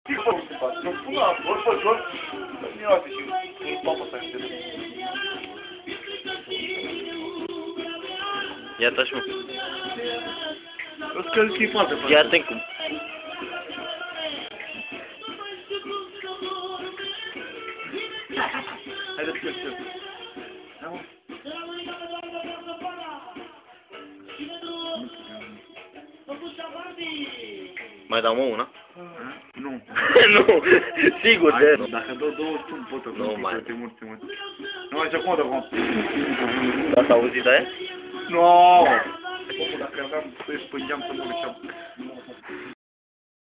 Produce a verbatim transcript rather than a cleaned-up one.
Nu spun la ori pe jos, miroase și îl papă ăsta și de Ia-te-și, mă. Îți că îți foarte frate. Ia-te cum. Haideți că știu. Hai, mă. Mai dau mă una? Nu. Nu, sigur de nu. Dacă dau două stâmp, pot să Nu mai. te mult, te mult. Nu mai ce acum, dacă am... Ați auzit aia? Nu! Dacă aveam să-i spângeam să mă găseam.